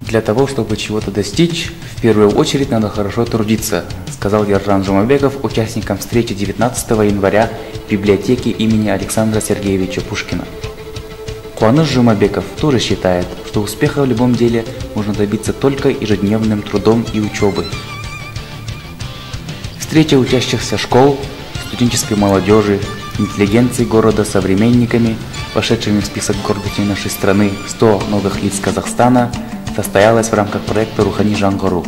Для того, чтобы чего-то достичь, в первую очередь надо хорошо трудиться, сказал Ержан Жумабеков участникам встречи 19 января в библиотеке имени Александра Сергеевича Пушкина. Куаныш Жумабеков тоже считает, что успеха в любом деле можно добиться только ежедневным трудом и учебой. Встреча учащихся школ, студенческой молодежи, интеллигенции города с современниками, вошедшими в список гордости нашей страны 100 новых лиц Казахстана, состоялась в рамках проекта «Рухани Жаңғыру».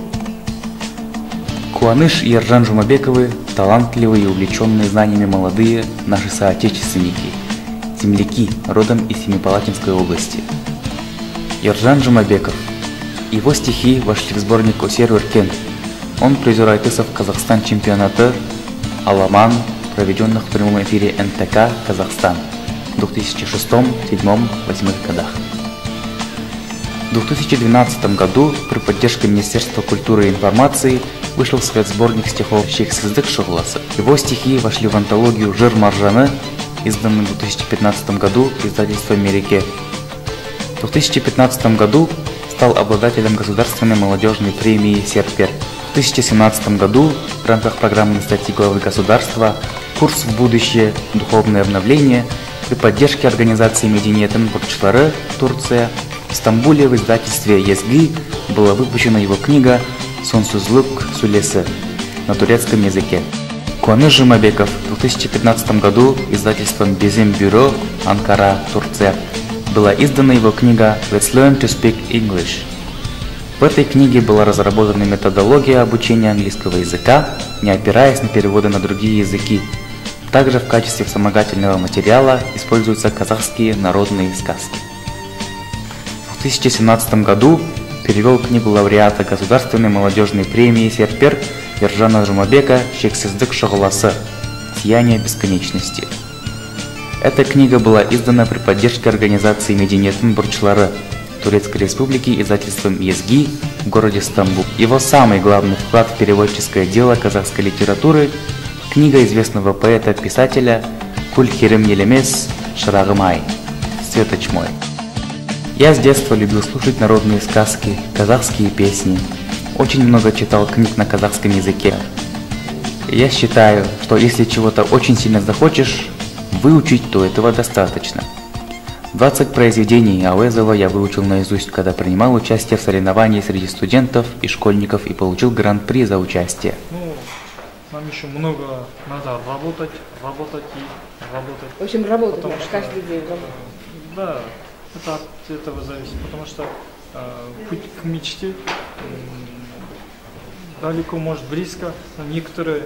Куаныш и Ержан Жумабековы – талантливые и увлеченные знаниями молодые наши соотечественники, земляки, родом из Семипалатинской области. Ержан Жумабеков. Его стихи вошли в сборник «Осер Өркен». Он призер Айтысов Казахстан чемпионата «Аламан», проведенных в прямом эфире НТК «Казахстан» в 2006, 2007, 2008 годах. В 2012 году при поддержке Министерства культуры и информации вышел в свет сборник стихов «Шексіздік шұғыласы». Его стихи вошли в антологию «Жыр маржаны», изданную в 2015 году издательством «Мереке». В 2015 году стал обладателем государственной молодежной премии «Серпер». В 2017 году в рамках программной статьи главы государства «Курс в будущее. Духовное обновление» при поддержке организации Мединетен Бакчлары Турция в Стамбуле в издательстве «Езги» была выпущена его книга «Сонсузлук Сулесы» на турецком языке. Куаныш Жумабеков в 2015 году издательством Bizim Бюро, Анкара, Турция, была издана его книга «Let's Learn to Speak English». В этой книге была разработана методология обучения английского языка, не опираясь на переводы на другие языки. Также в качестве вспомогательного материала используются казахские народные сказки. В 2017 году перевел книгу лауреата Государственной молодежной премии «Серпер» Ержана Жумабека «Шексіздік шұғыласы. Сияние бесконечности». Эта книга была издана при поддержке организации Мединетен Бурчлары Турецкой Республики издательством «Езги» в городе Стамбул. Его самый главный вклад в переводческое дело казахской литературы – книга известного поэта-писателя «Куль херем елемес шырағым ай» «Светоч мой». Я с детства любил слушать народные сказки, казахские песни. Очень много читал книг на казахском языке. Я считаю, что если чего-то очень сильно захочешь выучить, то этого достаточно. 20 произведений Ауэзова я выучил наизусть, когда принимал участие в соревновании среди студентов и школьников и получил гран-при за участие. Нам еще много надо работать и работать. В общем, работать надо, каждый день работать. Да, это от этого зависит, потому что путь к мечте далеко, может близко, но некоторые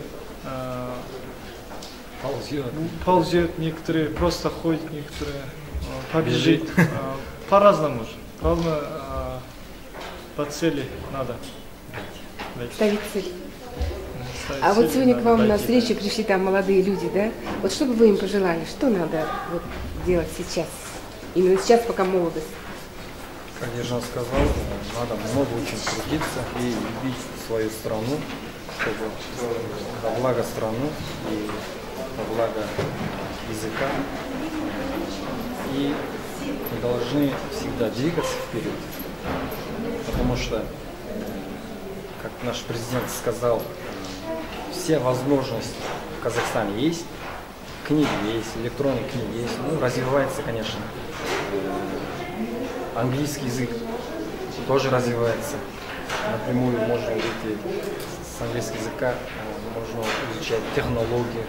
ползет, некоторые просто ходят, некоторые побежит. По-разному же. Главное, по цели надо ставить цель. А вот сегодня к вам на встречу пришли там молодые люди, да? Вот что бы вы им пожелали, что надо вот делать сейчас? Именно сейчас, пока молодость. Как Ержан сказал, надо много очень трудиться и любить свою страну, чтобы во благо страны и во благо языка. И мы должны всегда двигаться вперед, потому что, как наш президент сказал, все возможности в Казахстане есть, книги есть, электронные книги есть, ну, развивается, конечно, английский язык тоже развивается, напрямую можно выйти с английского языка, можно изучать технологии,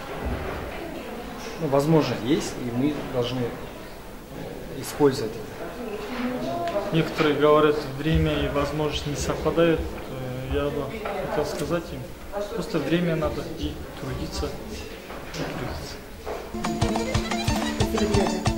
ну, возможность есть, и мы должны использовать. Некоторые говорят, время и возможность не совпадают. Я бы хотел сказать им, просто время надо и трудиться. Спасибо, ребята.